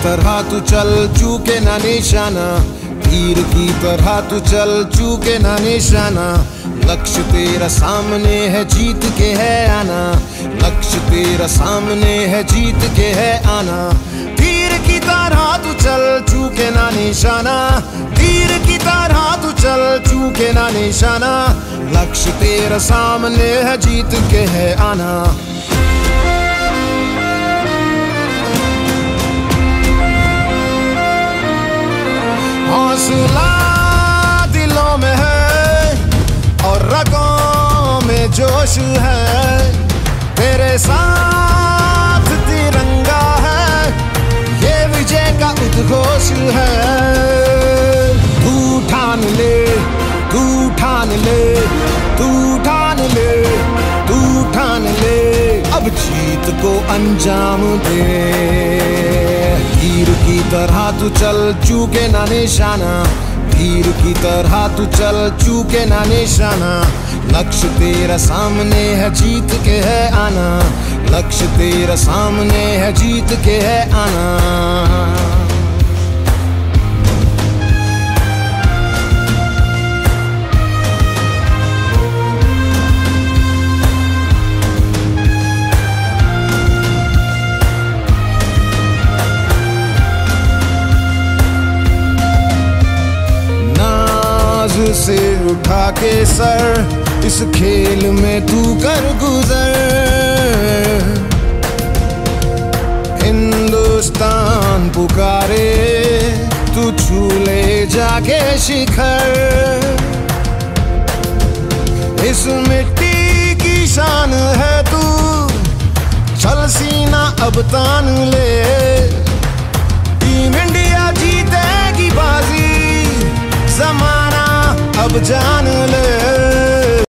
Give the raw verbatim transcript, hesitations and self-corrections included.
तरह तू चल, चूके ना निशाना। तीर की तरह तू चल, चूके ना निशाना। लक्ष्य तेरा सामने है, जीत के है आना। लक्ष्य तेरा सामने है, जीत के है आना। तीर की तरह तू चल, चूके ना निशाना। तीर की तरह तू चल, चूके ना निशाना। लक्ष्य तेरा सामने है, जीत के है आना। हौसला दिलों में है और रगों में जोश है। तेरे साथ तिरंगा है, ये विजय का उद्घोष है। तू ठान ले, तू ठान ले, तू ठान ले, तू ठान ले, अब जीत को अंजाम दे। तीर की तरह तू चल, चूके ना निशाना। तीर की तरह तू चल, चूके ना निशाना। लक्ष्य तेरा सामने है, जीत के है आना। लक्ष्य तेरा सामने है, जीत के है आना। से उठा के सर, इस खेल में तू कर गुजर। हिंदुस्तान पुकारे, तू छू ले जाके शिखर। इस मिट्टी की शान है तू, चल सीना अब तान ले।